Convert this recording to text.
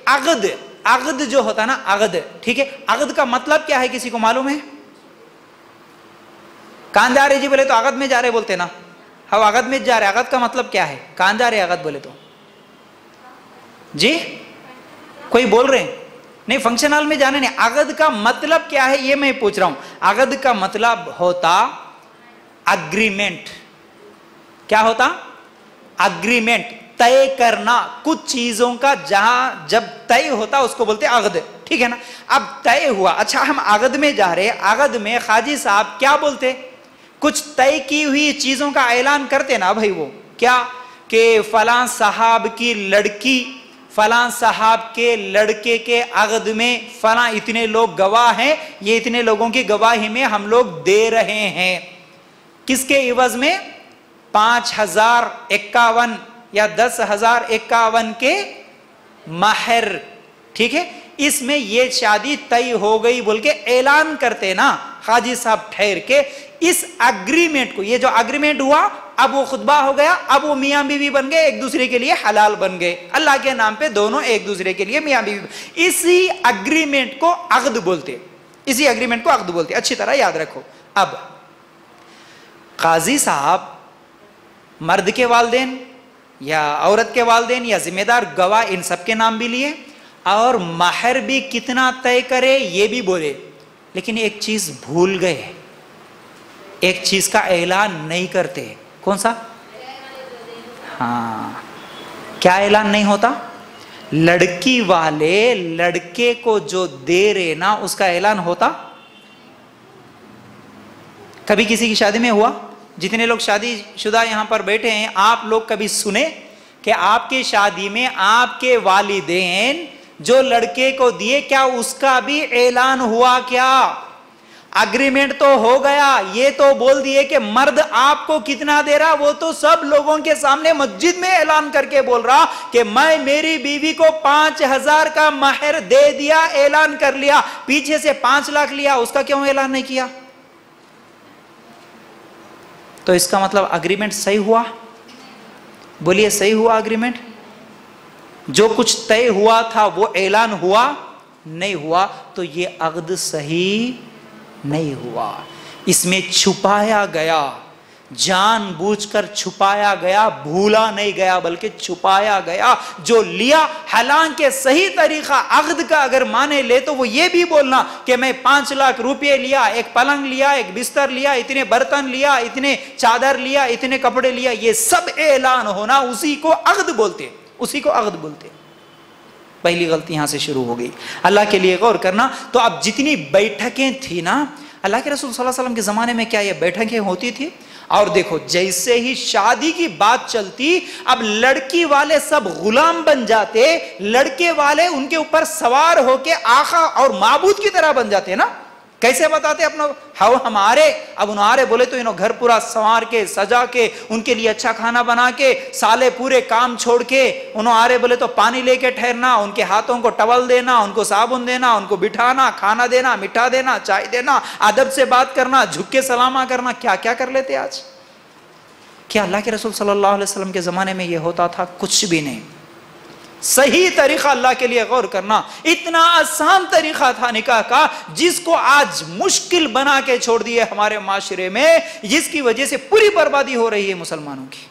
अगद, अगद जो होता है ना, अगद, ठीक है, अगद का मतलब क्या है, किसी को मालूम है? कहां जा रहे जी बोले तो अगद में जा रहे बोलते ना, हम अगद में जा रहे, अगद का मतलब क्या है, कहां जा रहे अगद बोले तो? जी कोई बोल रहे हैं? नहीं, फंक्शन हॉल में जाने नहीं। अगद का मतलब क्या है ये मैं पूछ रहा हूं। अगद का मतलब होता अग्रीमेंट। क्या होता? अग्रीमेंट, तय करना कुछ चीजों का, जहां जब तय होता उसको बोलते अगद, ठीक है ना। अब तय हुआ, अच्छा हम अगद में जा रहे, अगद में खाजी साहब क्या बोलते? कुछ तय की हुई चीजों का ऐलान करते ना भाई, वो क्या कि फलां साहब की लड़की, फलां साहब के लड़के के अगद में फलां इतने लोग गवाह हैं, ये इतने लोगों की गवाही में हम लोग दे रहे हैं, किसके इवज में? 5051 या 10,051 के महर, ठीक है। इसमें ये शादी तय हो गई बोल के ऐलान करते ना हाजी साहब ठहर के। इस एग्रीमेंट को, ये जो एग्रीमेंट हुआ, अब वो खुतबा हो गया, अब वो मियां बीवी बन गए, एक दूसरे के लिए हलाल बन गए, अल्लाह के नाम पे दोनों एक दूसरे के लिए मियां बीवी। इसी एग्रीमेंट को अक़द बोलते, इसी एग्रीमेंट को अक़द बोलते, अच्छी तरह याद रखो। अब काजी साहब मर्द के वालिदैन या औरत के वालिदैन या जिम्मेदार गवाह, इन सब के नाम भी लिए और महर भी कितना तय करे ये भी बोले, लेकिन एक चीज भूल गए, एक चीज का ऐलान नहीं करते। कौन सा? हाँ, क्या ऐलान नहीं होता? लड़की वाले लड़के को जो दे रहे ना, उसका ऐलान होता? कभी किसी की शादी में हुआ? जितने लोग शादीशुदा यहां पर बैठे हैं, आप लोग कभी सुने कि आपके शादी में आपके वालिदैन जो लड़के को दिए, क्या उसका भी ऐलान हुआ? क्या एग्रीमेंट तो हो गया, ये तो बोल दिए कि मर्द आपको कितना दे रहा, वो तो सब लोगों के सामने मस्जिद में ऐलान करके बोल रहा कि मैं मेरी बीवी को 5,000 का महर दे दिया, ऐलान कर लिया। पीछे से 5 लाख लिया, उसका क्यों ऐलान नहीं किया? तो इसका मतलब एग्रीमेंट सही हुआ? बोलिए, सही हुआ एग्रीमेंट? जो कुछ तय हुआ था वो ऐलान हुआ? नहीं हुआ, तो ये अक़द सही नहीं हुआ। इसमें छुपाया गया, जानबूझकर छुपाया गया, भूला नहीं गया बल्कि छुपाया गया जो लिया। हालांकि सही तरीका अक़द का अगर माने ले तो वो ये भी बोलना कि मैं 5 लाख रुपए लिया, एक पलंग लिया, एक बिस्तर लिया, इतने बर्तन लिया, इतने चादर लिया, इतने कपड़े लिया, ये सब ऐलान होना, उसी को अक़द बोलते, उसी को अक़द बोलते। पहली गलती यहां से शुरू हो गई। अल्लाह के लिए गौर करना। तो अब जितनी बैठकें थी ना, अल्लाह के रसूल सल्लल्लाहु अलैहि वसल्लम के ज़माने में क्या ये बैठकें होती थी? और देखो, जैसे ही शादी की बात चलती, अब लड़की वाले सब गुलाम बन जाते, लड़के वाले उनके ऊपर सवार होके आका और माबूद की तरह बन जाते ना। कैसे बताते अपना? हाउ हमारे, अब उन्हारे बोले तो इन्हों घर पूरा संवार के सजा के, उनके लिए अच्छा खाना बना के, साले पूरे काम छोड़ के उन्होंने बोले तो पानी लेके ठहरना, उनके हाथों को टवल देना, उनको साबुन देना, उनको बिठाना, खाना देना, मिठा देना, चाय देना, अदब से बात करना, झुक के सलामा करना। क्या क्या कर लेते आज? क्या अल्लाह के रसूल सल्लल्लाहु अलैहि वसल्लम के ज़माने में यह होता था? कुछ भी नहीं। सही तरीका अल्लाह के लिए गौर करना, इतना आसान तरीका था निकाह का, जिसको आज मुश्किल बना के छोड़ दिए हमारे माशरे में, जिसकी वजह से पूरी बर्बादी हो रही है मुसलमानों की।